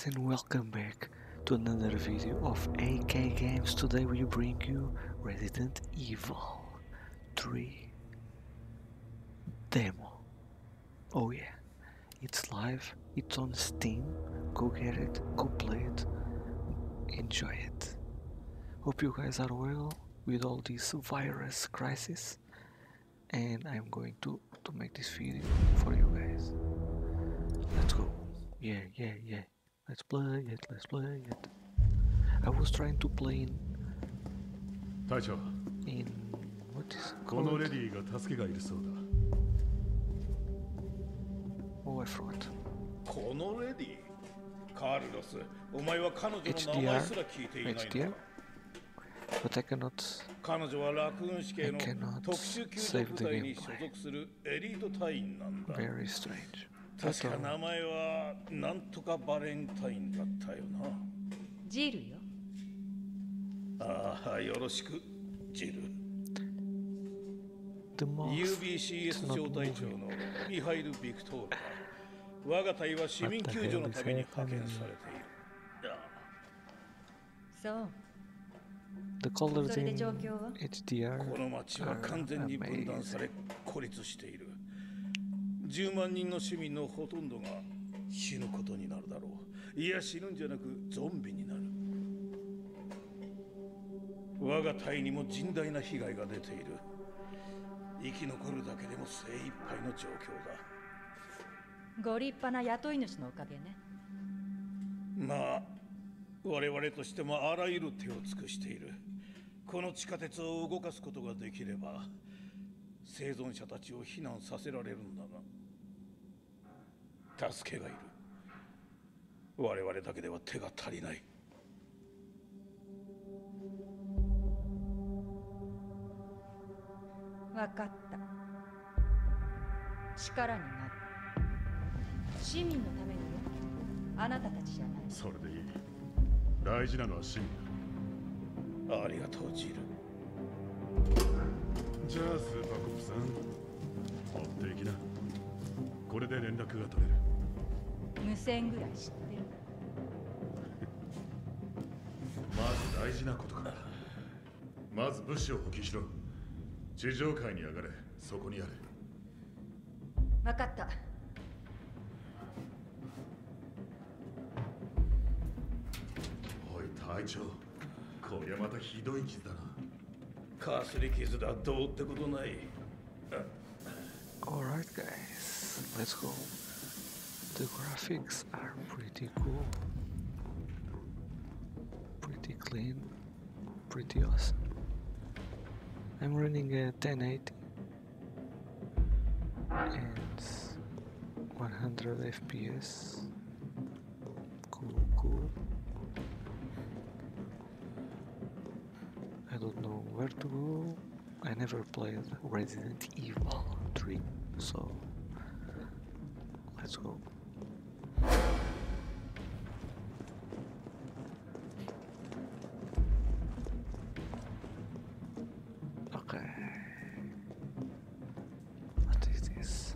and welcome back to another video of AK Games. Today we bring you Resident Evil 3 demo. Oh yeah, it's live, it's on Steam, go get it, go play it, enjoy it. Hope you guys are well with all this virus crisis, and I'm going to make this video for you guys. Let's go. Yeah. Let's play it. I was trying to play in what is it called? Oh, I forgot. HDR? But I cannot save the gameplay. Very strange. 確か名前はなんとかバレンタインだったよな。ジルよ。ああ、よろしく、ジル。UBCS 状態長のミハイル・ビクトールだ。我が隊は市民救助のために派遣されている。そう。 The colors in HDR この町は完全に分断され孤立している。10万人の市民のほとんどが死ぬことになるだろう。いや、死ぬんじゃなくゾンビになる。我が隊にも甚大な被害が出ている。生き残るだけでも精一杯の状況だ。ご立派な雇い主のおかげね。まあ、我々としてもあらゆる手を尽くしている。この地下鉄を動かすことができれば生存者たちを避難させられるんだが、助けがいる。我々だけでは手が足りない。分かった。力になる。市民のためによ。あなたたちじゃない。それでいい。大事なのは市民だ。ありがとう、ジル。じゃあスーパーコップさん、持っていきな。これで連絡が取れる。無線ぐらい知ってる。まず大事なことから。まず物資を補給しろ。地上階に上がれ。そこにある。分かった。おい隊長、こりゃまたひどい傷だな。かすり傷だ。どうってことない。 Alright guys, let's go. The graphics are pretty cool, pretty clean, pretty awesome. I'm running at 1080 and 100 FPS. Cool. I don't know where to go. I never played Resident Evil 3, so let's go. Okay. What is this?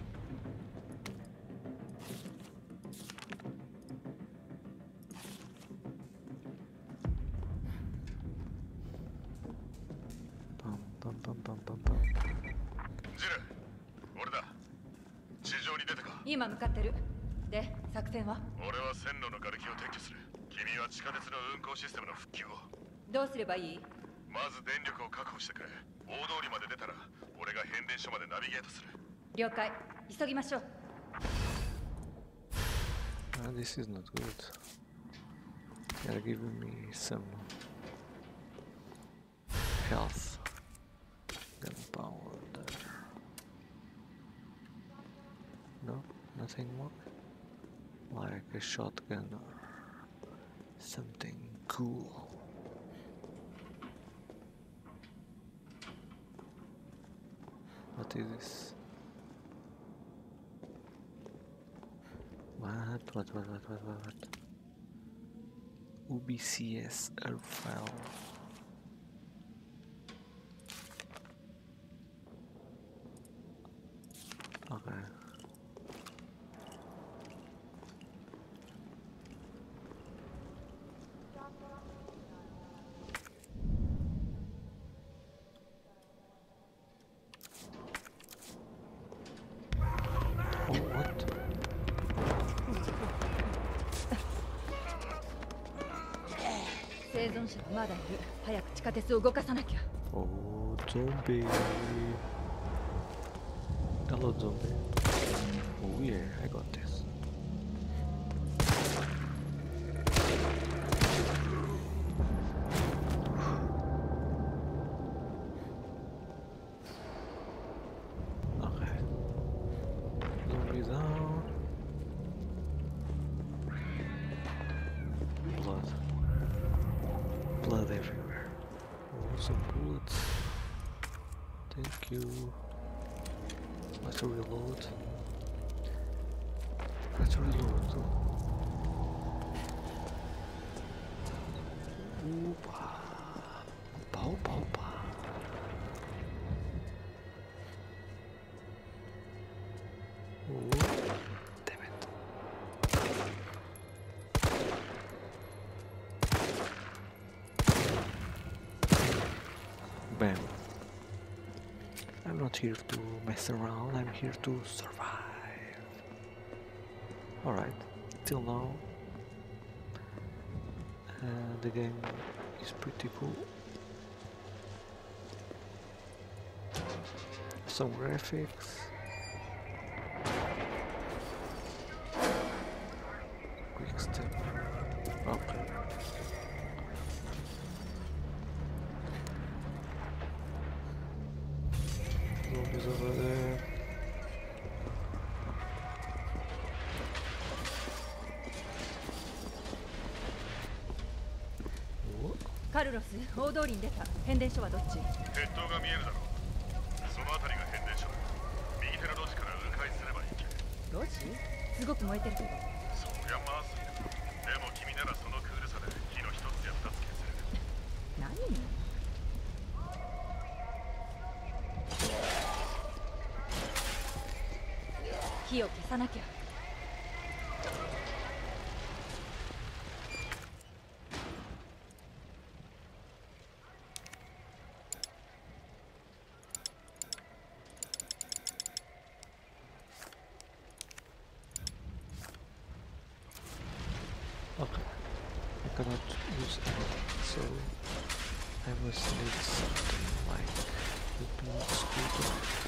ジル、俺だ。地上に出たか。今向かってる。で、作戦は？俺は線路の瓦礫を撤去する。君は地下鉄の運行システムの復旧を。どうすればいい？まず電力を確保してくれ。大通りまで出たら、俺が変電所までナビゲートする。了解。急ぎましょう。 This is not good. They're giving me some health. Gunpowder. No, nothing more. Like a shotgun or something cool. What is this? What? UBCS herb file. Okay. 生存者はまだいる。早く地下鉄を動かさなきゃ。 Oh, zombie. Hello, zombie. Oh yeah, I got this. Okay. Zombie down. Blood. Blood everywhere. Oh, some bullets. Thank you. Let's reload. Let's reload. Opa. Opa, opa, opa. Oh, damn it. Bam. I'm not here to mess around, I'm here to survive. Alright, till now the game is pretty cool. Some graphics. Quick step. Okay. Zombies over there. What? カルロス、大通りに出た。変電所はどっち？ 鉄塔が見えるだろう。その辺りが変電所だ。右手の路地から迂回すればいい。 路地？すごく燃えてるけど。 そりゃまずいな。でも君ならそのクールさで火の一つや二つ消せる。 何に？火を消さなきゃ。 Okay, I cannot use anything, so I must need something like a screwdriver.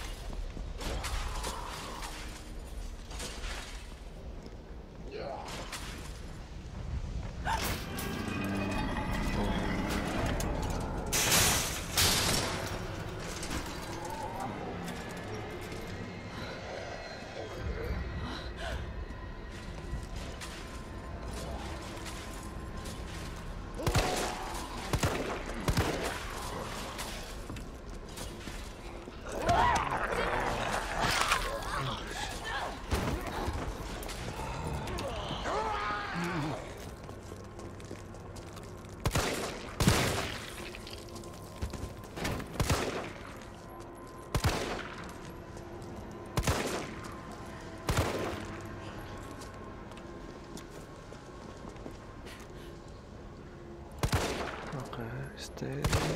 Stay.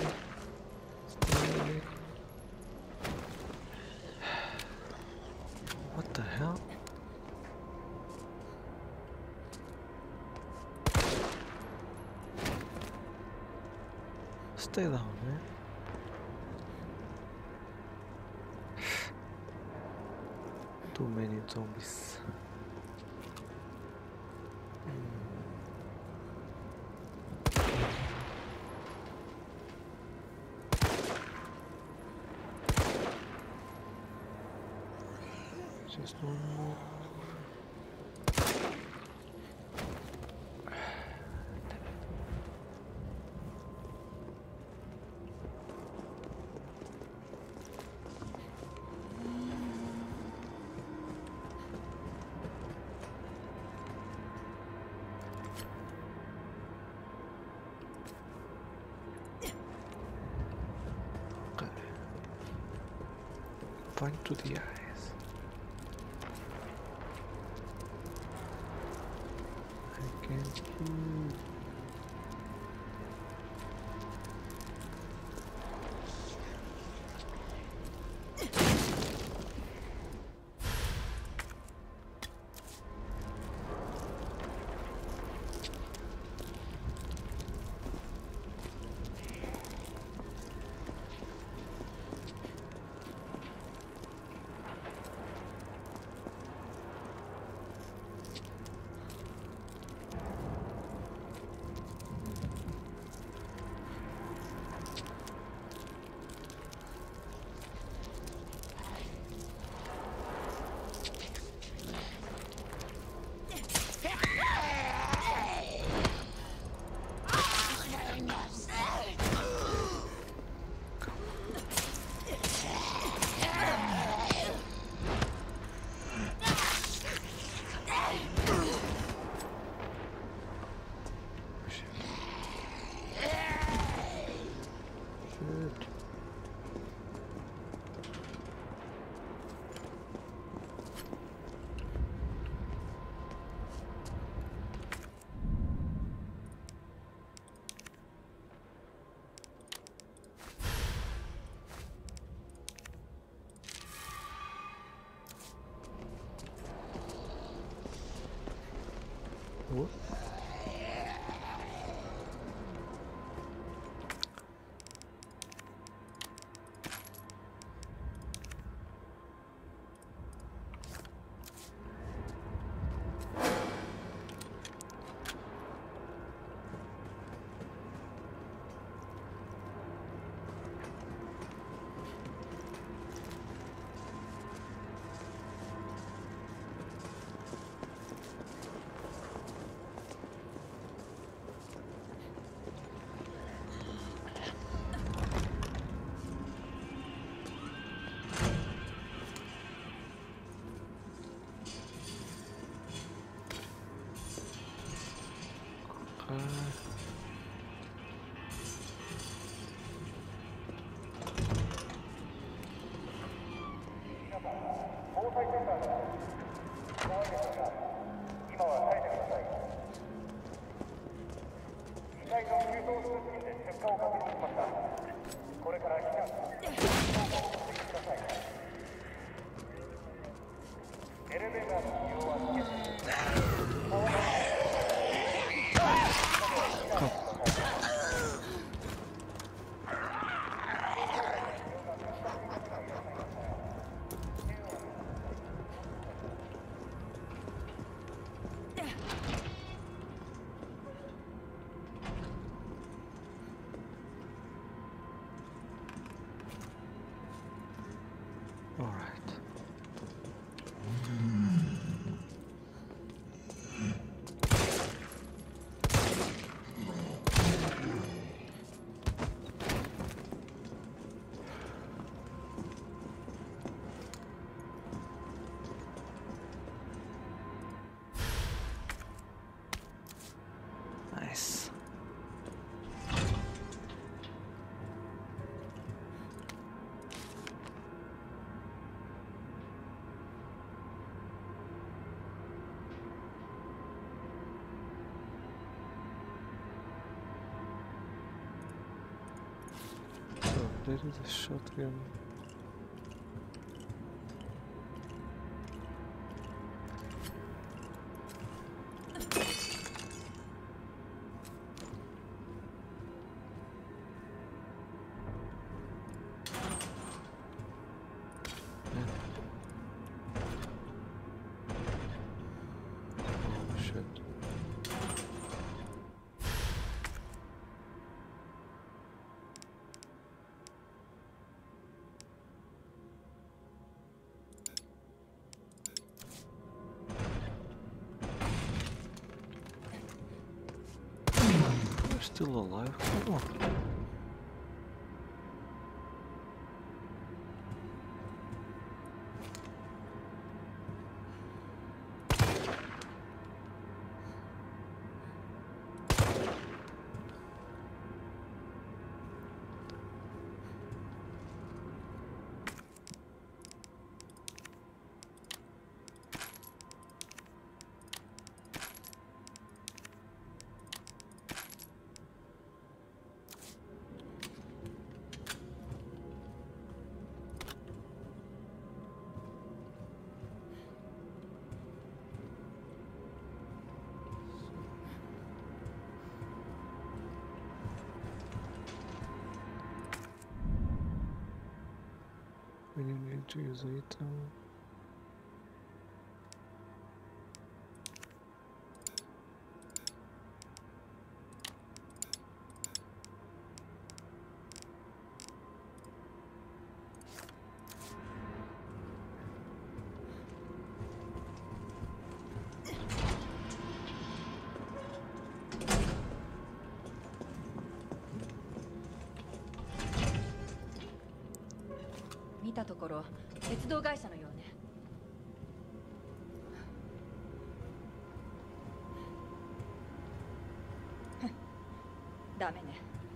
What the hell? Stay down, man. Too many zombies. Just one more. Okay. Point to the eyes. rua. All right. Nice. So there is a shotgun. Oh shit. You're still alive? Come on. When you need to use item. 「見たところ鉄道会社のようね」ダメね。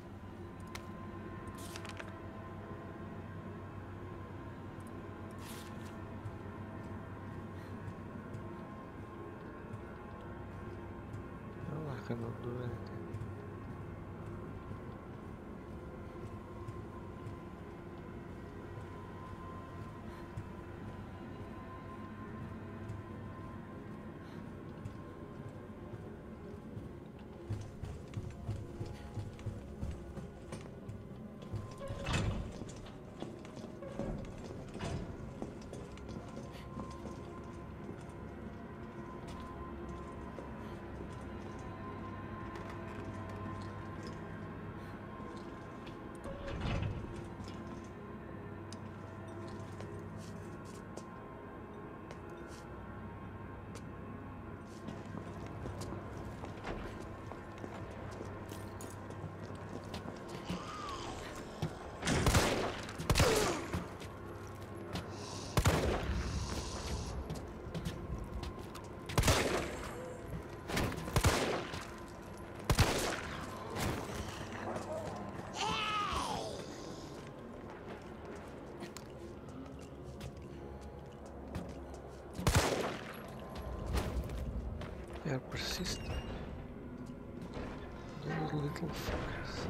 No, I cannot do anything. little fuckers.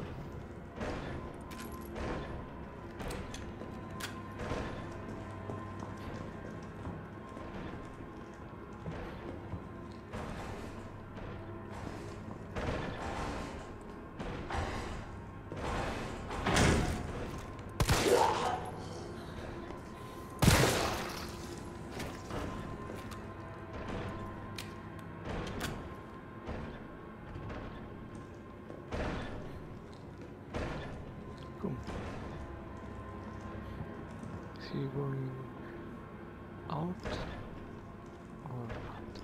Cool. Is he going out or not?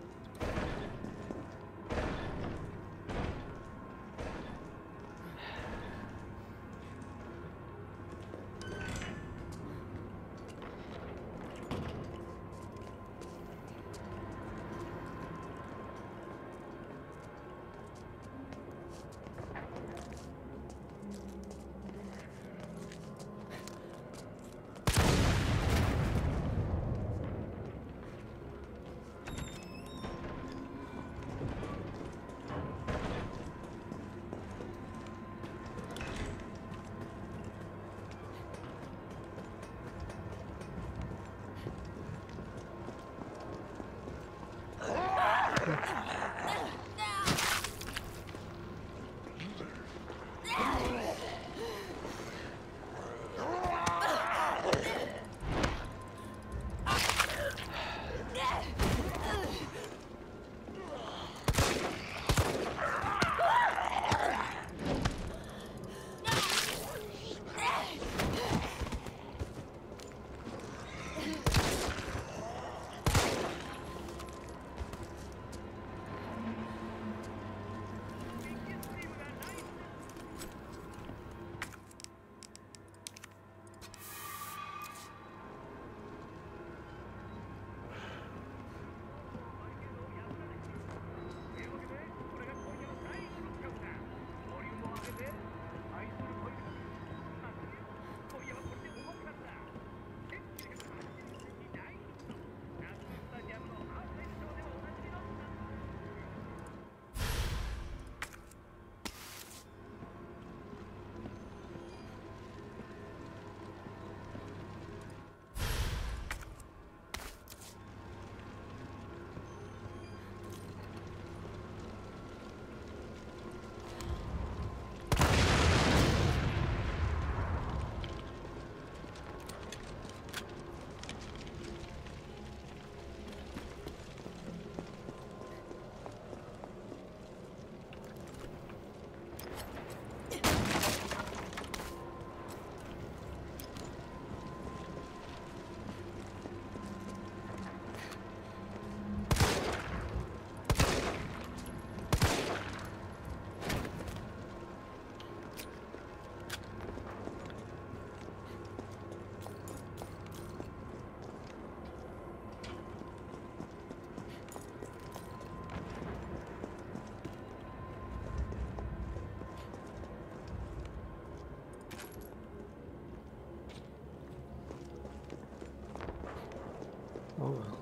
Oh well.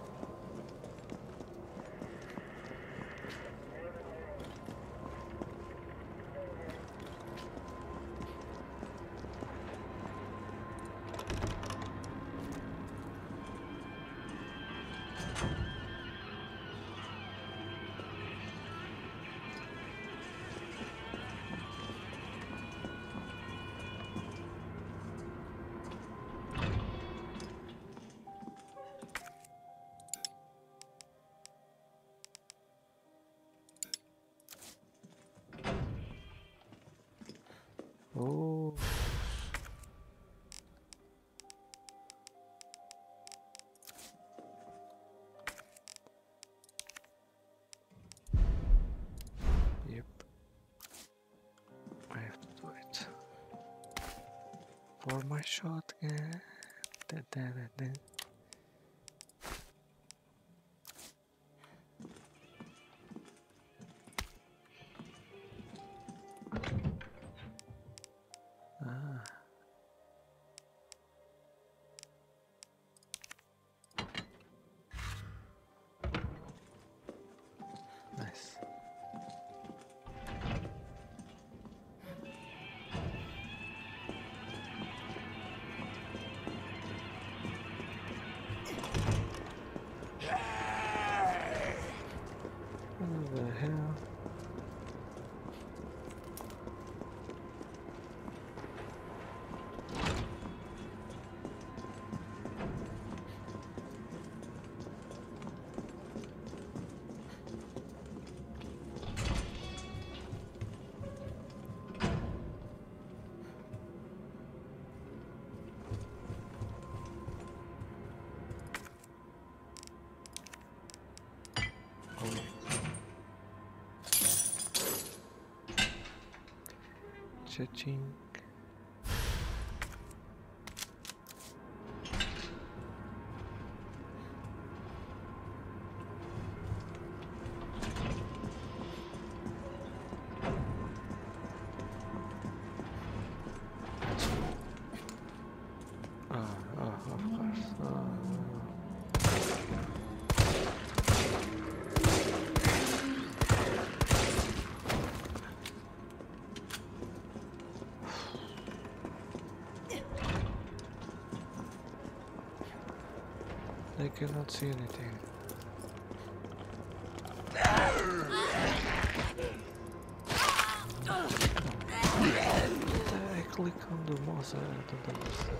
Oh. Yep. I have to do it. For my shotgun. Da, da, da, da. Ah. Nice. Cha-ching. Of course. I cannot see anything. I click on the mouse, I don't understand.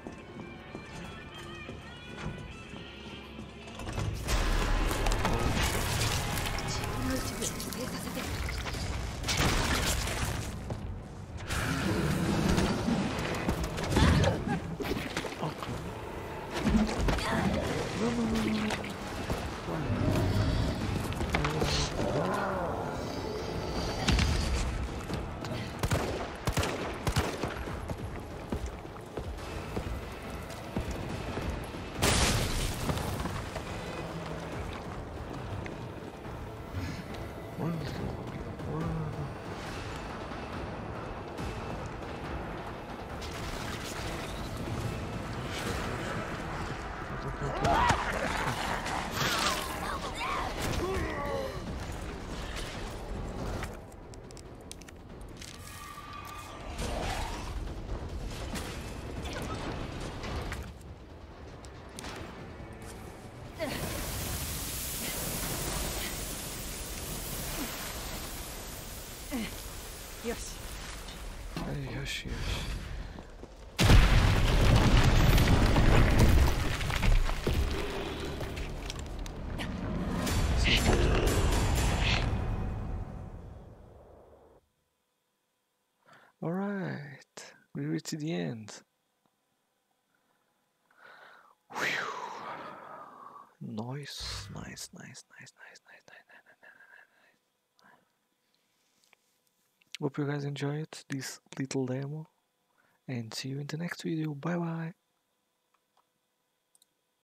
Yoshi. Alright, we reached the end. Whew. Nice. Hope you guys enjoyed this little demo and see you in the next video. Bye bye.